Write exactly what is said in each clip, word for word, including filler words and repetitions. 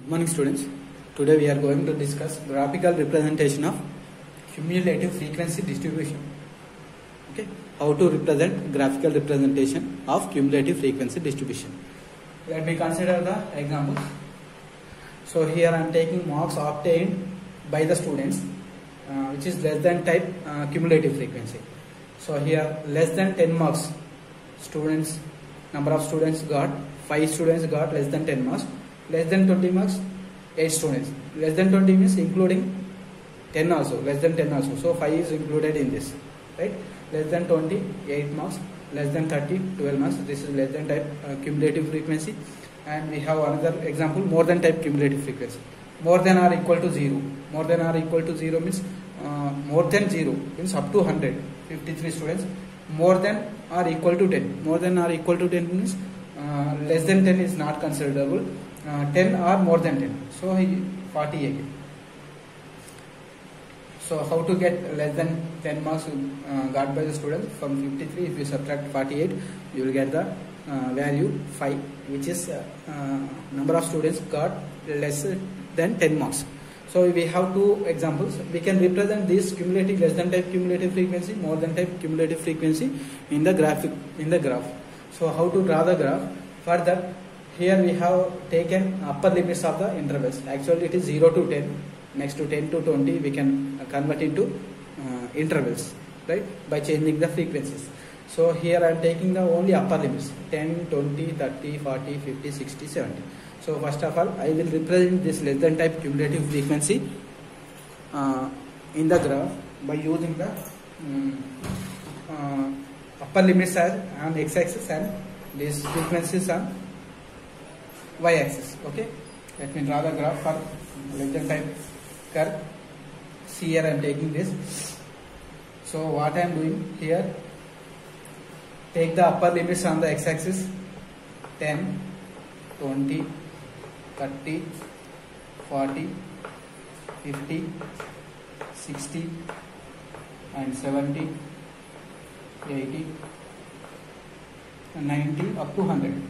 Morning students, today we are going to discuss graphical representation of cumulative frequency distribution. Okay, how to represent graphical representation of cumulative frequency distribution. Let me consider the examples. So here I am taking marks obtained by the students, uh, which is less than type uh, cumulative frequency. So here less than ten marks, students, number of students got, five students got less than ten marks. Less than twenty marks, eight students. Less than twenty means including ten also, less than ten also. So five is included in this, right? Less than twenty, eight marks. Less than thirty, twelve marks. This is less than type uh, cumulative frequency. And we have another example, more than type cumulative frequency. More than or equal to zero. More than or equal to zero means uh, more than zero means up to one hundred. fifty-three students. More than or equal to ten. More than or equal to ten means uh, less than ten is not considerable. Uh, ten or more than ten, so forty again. So how to get less than ten marks uh, got by the students from fifty-three? If you subtract forty-eight, you will get the uh, value five, which is uh, uh, number of students got less than ten marks. So we have two examples. We can represent this cumulative less than type cumulative frequency, more than type cumulative frequency in the graphic in the graph. So how to draw the graph? For that, here we have taken upper limits of the intervals. Actually it is zero to ten. Next to ten to twenty we can convert into uh, intervals, right, by changing the frequencies. So here I am taking the only upper limits, ten, twenty, thirty, forty, fifty, sixty, seventy. So first of all I will represent this less than type cumulative frequency uh, in the graph by using the um, uh, upper limits as on x-axis and these frequencies on y-axis. Okay, let me draw the graph for less than type curve. See here I am taking this. So what I am doing here, take the upper limits on the x-axis, ten, twenty, thirty, forty, fifty, sixty and seventy, eighty, ninety up to one hundred.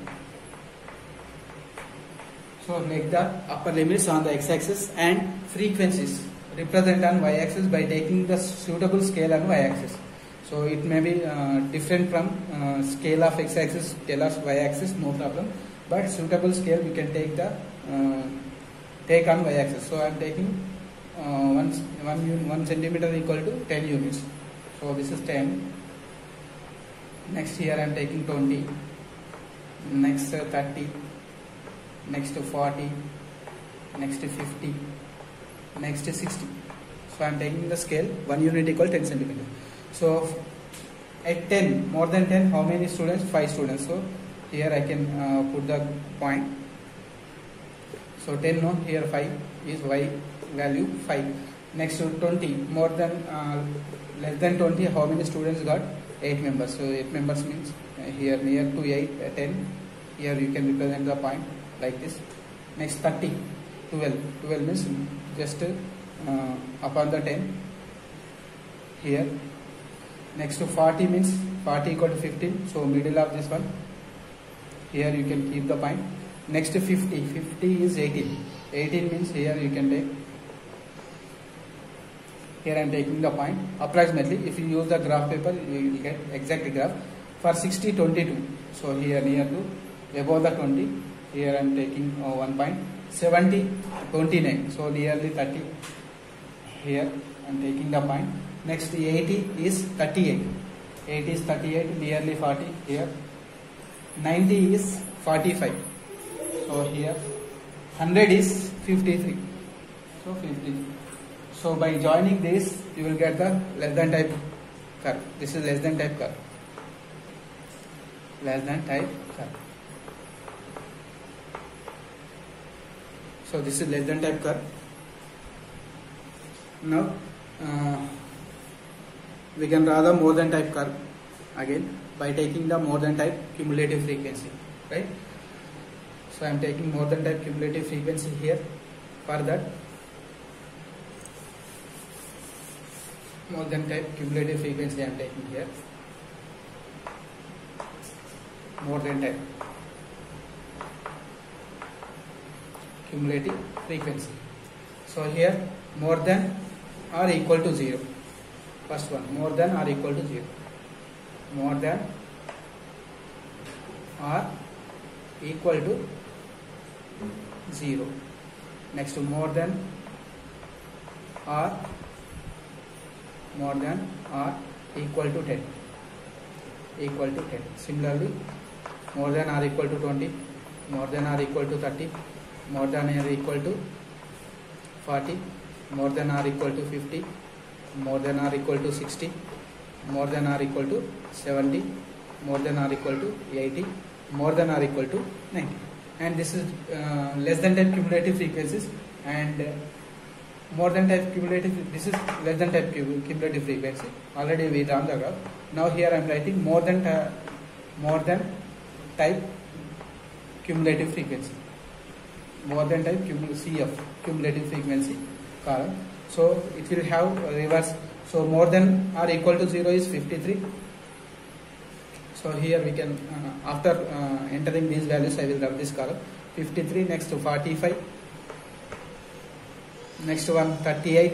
So like the upper limits on the x-axis and frequencies represent on y-axis by taking the suitable scale on y-axis. So it may be uh, different from uh, scale of x-axis, scale of y-axis, no problem. But suitable scale we can take the uh, take on y-axis. So I am taking uh, one one one centimeter equal to ten units. So this is ten. Next here I am taking twenty. Next uh, thirty. Next to forty, next to fifty, next to sixty. So I am taking the scale one unit equal ten centimeter. So at ten, more than ten, how many students? five students. So here I can uh, put the point. So ten, no, here five is y value five. Next to twenty, more than uh, less than twenty, how many students got? eight members. So eight members means uh, here near to eight, uh, ten. Here you can represent the point like this. Next thirty, twelve. twelve means just uh, upon the ten here. Next to forty means forty equal to fifteen. So middle of this one. Here you can keep the point. Next to fifty. fifty is eighteen. eighteen means here you can take. Here I am taking the point. Approximately, if you use the graph paper, you will get exact graph. For sixty, twenty-two. So here near to above the twenty. Here I am taking uh, one point. seventy, twenty-nine. So nearly thirty. Here I am taking the point. Next eighty is thirty-eight. eighty is thirty-eight, nearly forty. Here ninety is forty-five. So here one hundred is fifty-three. So fifty. So by joining this, you will get the less than type curve. This is less than type curve. Less than type curve. So this is less than type curve. Now uh, we can draw the more than type curve again by taking the more than type cumulative frequency, right? So I am taking more than type cumulative frequency here. For that, more than type cumulative frequency I am taking here. More than type cumulative frequency. So here more than or equal to zero. First one, more than or equal to zero. More than or equal to zero. Next to more than or more than or equal to ten. Equal to ten. Similarly, more than or equal to twenty, more than or equal to thirty, more than or equal to forty, more than or equal to fifty, more than or equal to sixty, more than or equal to seventy, more than or equal to eighty, more than or equal to ninety. And this is uh, less than ten cumulative frequencies, and uh, more than type cumulative, this is less than type cumulative frequency. Already we done the graph. Now here I am writing more than uh, more than type cumulative frequency. More than type C F, cumulative frequency column. So it will have a reverse. So more than or equal to zero is fifty-three. So here we can, uh, after uh, entering these values, I will rub this column. fifty-three, next to forty-five, next one thirty-eight,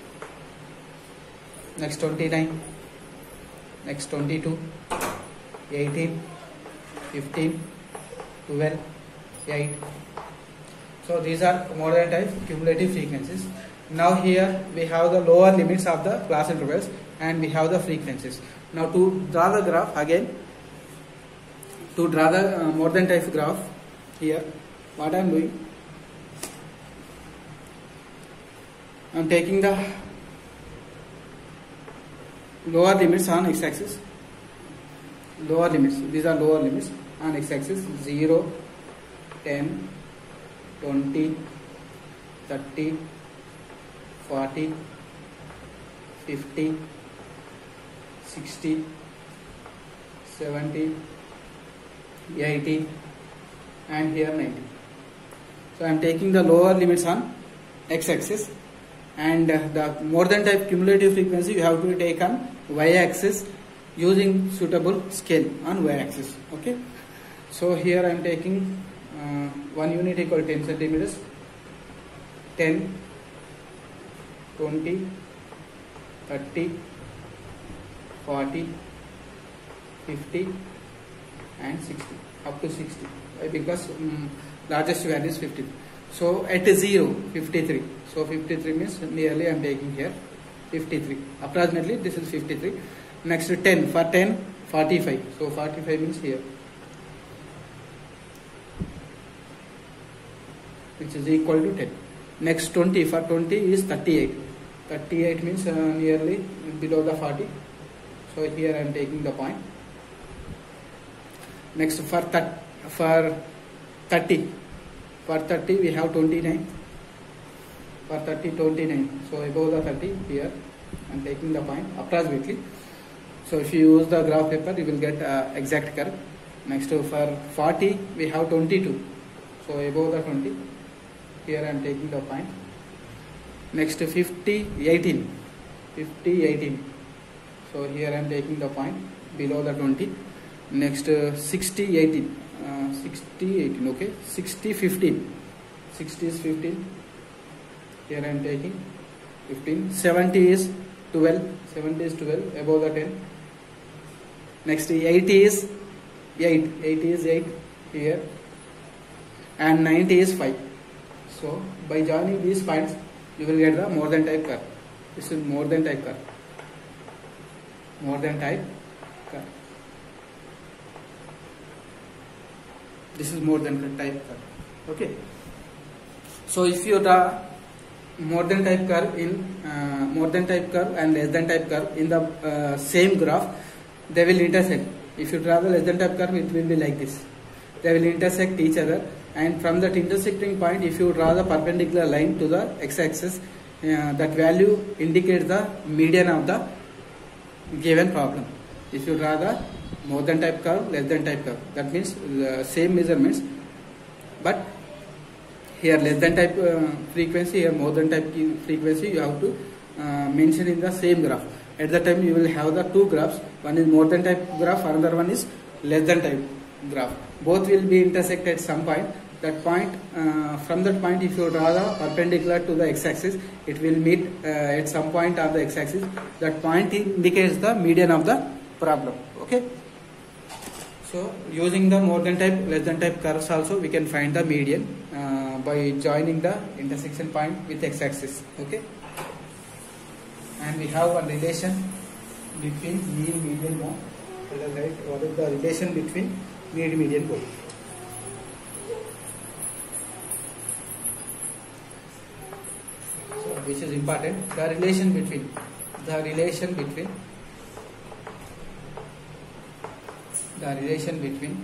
next twenty-nine, next twenty-two, eighteen, fifteen, twelve, eight. So these are more than type cumulative frequencies. Now here we have the lower limits of the class intervals and we have the frequencies. Now to draw the graph again, to draw the uh, more than type graph, here what I am doing, I am taking the lower limits on x-axis, lower limits, these are lower limits on x-axis, zero, ten, twenty, thirty, forty, fifty, sixty, seventy, eighty, and here ninety. So I am taking the lower limits on x-axis, and uh, the more than type cumulative frequency you have to take on y-axis using suitable scale on y-axis. Okay. So here I am taking uh, one unit equal to ten centimeters, ten, twenty, thirty, forty, fifty, and sixty, up to sixty. Why? Because um, largest value is fifty. So at zero, fifty-three. So fifty-three means nearly I am taking here fifty-three. Approximately this is fifty-three. Next to ten, for ten, forty-five. So forty-five means here, which is equal to ten. Next twenty, for twenty is thirty-eight. thirty-eight means uh, nearly below the forty. So here I am taking the point. Next for th for thirty, for thirty we have twenty-nine. For thirty, twenty-nine. So above the thirty, here I am taking the point approximately. So if you use the graph paper, you will get uh, exact curve. Next for forty, we have twenty-two. So above the twenty, here I am taking the point. Next fifty, eighteen. fifty, eighteen. So here I am taking the point below the twenty. Next uh, sixty, eighteen. Uh, sixty, eighteen. Okay. sixty, fifteen. sixty is fifteen. Here I am taking fifteen. seventy is twelve. seventy is twelve. Above the ten. Next eighty is eight. eighty is eight here. And ninety is five. So by joining these points, you will get the more than type curve. This is more than type curve. More than type curve. This is more than type curve. Okay. So if you draw more than type curve in uh, more than type curve and less than type curve in the uh, same graph, they will intersect. If you draw the less than type curve, it will be like this. They will intersect each other, and from that intersecting point, if you draw the perpendicular line to the x-axis, uh, that value indicates the median of the given problem. If you draw the more than type curve, less than type curve, that means the same measurements, but here less than type uh, frequency, here more than type frequency, you have to uh, mention in the same graph. At the time you will have the two graphs. One is more than type graph, another one is less than type graph. Both will be intersect at some point. that point, uh, from that point if you draw the perpendicular to the x-axis, it will meet uh, at some point on the x-axis. That point indicates the median of the problem. Okay. So using the more than type, less than type curves also we can find the median uh, by joining the intersection point with x-axis. Okay. And we have a relation between mean, median, mode. Right? What is the relation between mean, median, mode? So which is important. The relation between the relation between the relation between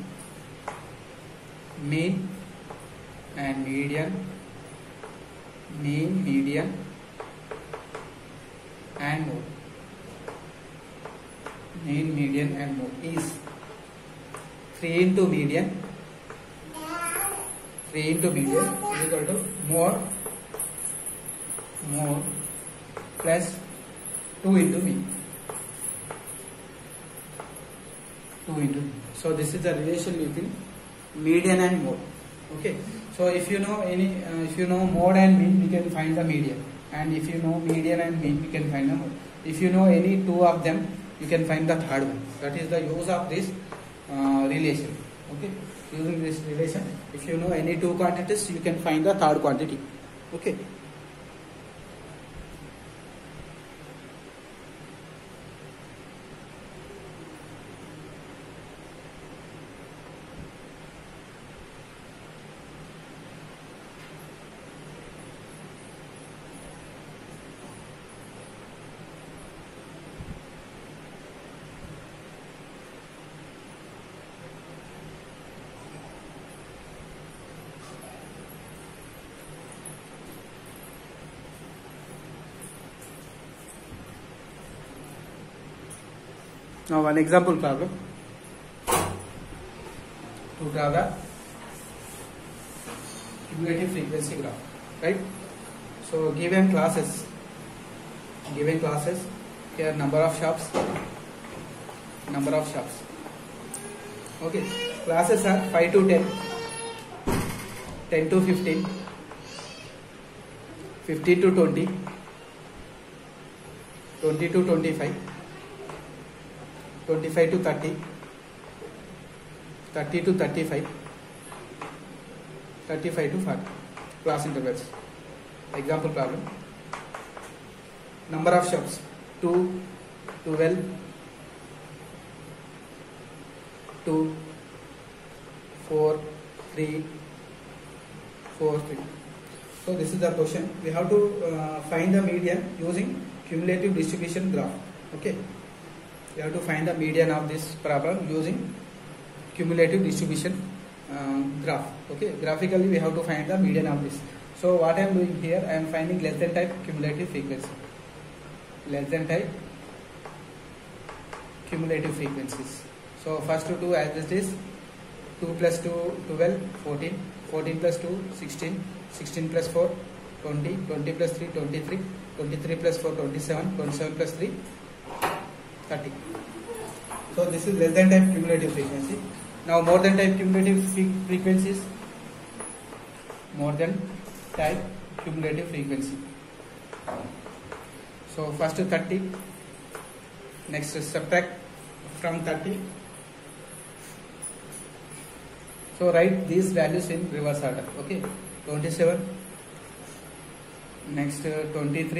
mean and median, mean, median and mode, mean, median and mode is three into median, three into median is equal to mode, mode plus two into mean. two into. So this is the relation between median and mode. Okay. So if you know any, uh, if you know mode and mean, we can find the median, and if you know median and mean, we can find the mode. If you know any two of them, you can find the third one. That is the use of this uh, relation. Okay. Using this relation, if you know any two quantities, you can find the third quantity. Okay. Now one example problem to draw the cumulative frequency graph, right? So given classes, given classes, here number of shops, number of shops. Okay, classes are five to ten, ten to fifteen, fifteen to twenty, twenty to twenty-five, twenty-five to thirty, thirty to thirty-five, thirty-five to forty. Class intervals. Example problem. Number of shops two, twelve, two, four, three, four, three. So this is the question. We have to uh, find the median using cumulative distribution graph. Okay. We have to find the median of this problem using cumulative distribution uh, graph. Okay, graphically we have to find the median of this. So what I am doing here, I am finding less than type cumulative frequency. Less than type cumulative frequencies. So first to do as it is, two plus two, twelve, fourteen, fourteen plus two, sixteen, sixteen plus four, twenty, twenty plus three, twenty-three, twenty-three plus four, twenty-seven, twenty-seven plus three, thirty. So this is less than type cumulative frequency. Now more than type cumulative frequencies, more than type cumulative frequency. So first thirty, next subtract from thirty. So write these values in reverse order. Okay, twenty-seven, next uh, twenty-three,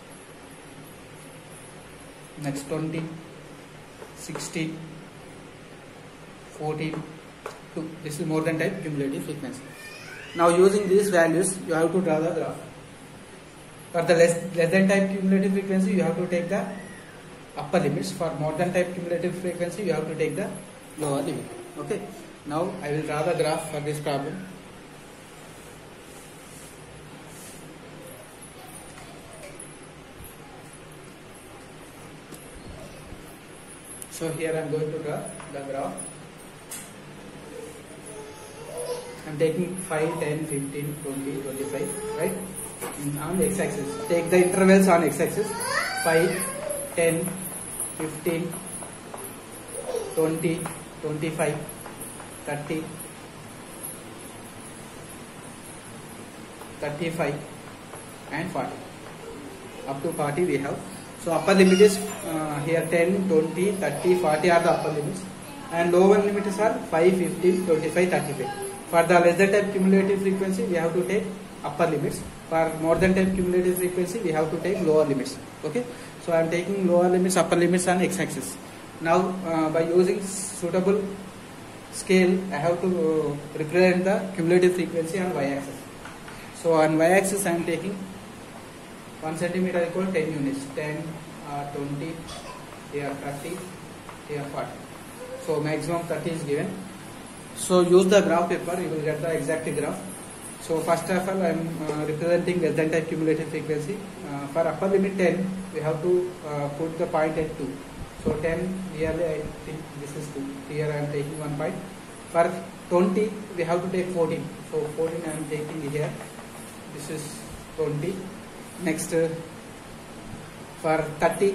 next twenty, sixteen, fourteen, two. This is more than type cumulative frequency. Now using these values, you have to draw the graph. For the less, less than type cumulative frequency, you have to take the upper limits. For more than type cumulative frequency, you have to take the lower limit. Okay. Now I will draw the graph for this problem. So here I am going to draw the graph. I am taking five, ten, fifteen, twenty, twenty-five, right? On the x-axis. Take the intervals on x-axis. five, ten, fifteen, twenty, twenty-five, thirty, thirty-five and forty. Up to forty we have. So upper limit is uh, here ten, twenty, thirty, forty are the upper limits, and lower limits are five, fifteen, twenty-five, thirty-five. For the less than type cumulative frequency we have to take upper limits. For more than type cumulative frequency we have to take lower limits. Okay, so I am taking lower limits, upper limits on x-axis. Now uh, by using suitable scale I have to uh, represent the cumulative frequency on y-axis. So on y-axis I am taking one centimeter equal ten units, ten, uh, twenty, here thirty, here forty. So maximum thirty is given. So use the graph paper, you will get the exact graph. So first of all I am uh, representing less than type cumulative frequency. Uh, for upper limit ten we have to uh, put the point at two. So ten, nearly I think this is two. Here I am taking one point. For twenty we have to take fourteen. So fourteen I am taking here. This is twenty. Next uh, for thirty,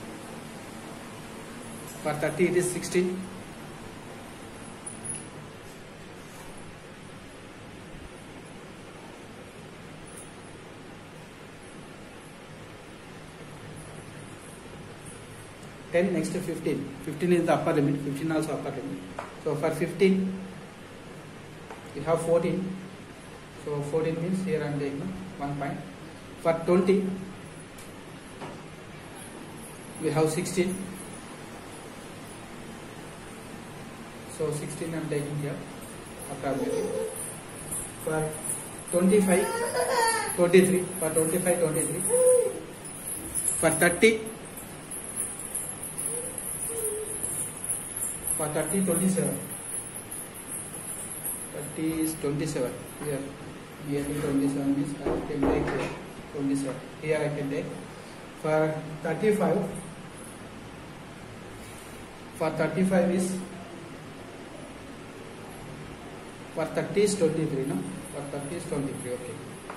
for thirty it is sixteen. ten, next to fifteen. fifteen is the upper limit, fifteen also upper limit. So for fifteen we have fourteen. So fourteen means here I am taking one point. For twenty we have sixteen. So sixteen I am taking here approximately. For twenty-five, twenty-three. For twenty-five, twenty-three. For thirty, for thirty, twenty-seven. thirty is twenty-seven. Here, nearly twenty-seven is I can take here. twenty-seven. Here I can take. For thirty-five, for thirty-five is, for thirty is twenty-three, no? For thirty is twenty-three, okay.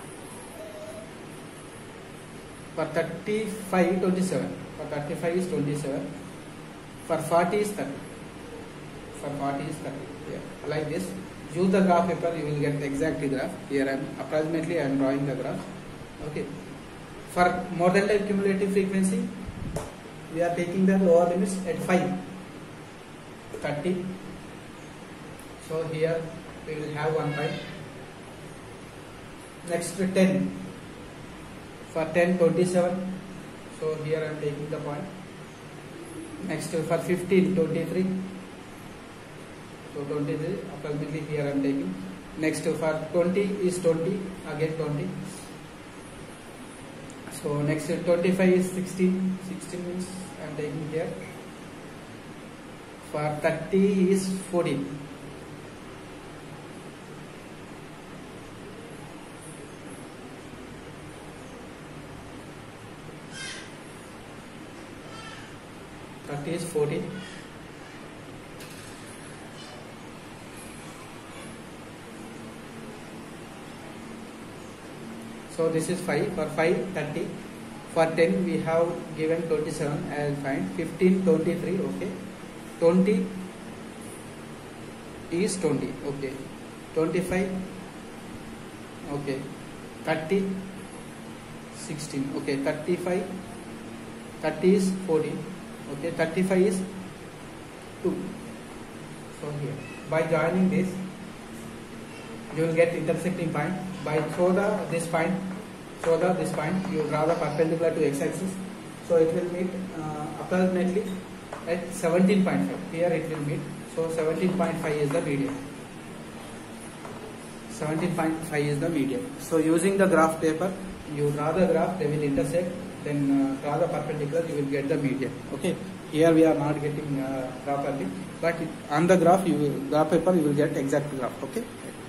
For thirty-five, twenty-seven. For thirty-five is twenty-seven. For forty is thirty. For forty is thirty. Yeah. Like this. Use the graph paper, you will get the exact graph. Here I am approximately I am drawing the graph. Okay. For more than type cumulative frequency, we are taking the lower limits at five, thirty. So here we will have one point. Next to ten. For ten, twenty-seven. So here I am taking the point. Next for fifteen, twenty-three. So twenty-three, approximately here I am taking. Next for twenty is twenty, again twenty. So next twenty-five is sixteen, sixteen means I am taking here. For thirty is fourteen. thirty is fourteen. So this is five. For five, thirty. For ten we have given twenty-seven. I will find fifteen, twenty-three. Okay. twenty is twenty. Okay. twenty-five. Okay. thirty, sixteen. Okay. thirty-five. thirty is fourteen. Okay. thirty-five is two. So here, by joining this, you will get intersecting point. By throw the this point, throw the this point, you draw the perpendicular to x-axis. So it will meet uh, approximately at seventeen point five. Here it will meet. So seventeen point five is the median. seventeen point five is the median. So using the graph paper, you draw the graph, they will intersect. Then uh, draw the perpendicular, you will get the median. Okay. Here we are not getting uh, properly, but on the graph, you will, graph paper, you will get exact graph. Okay.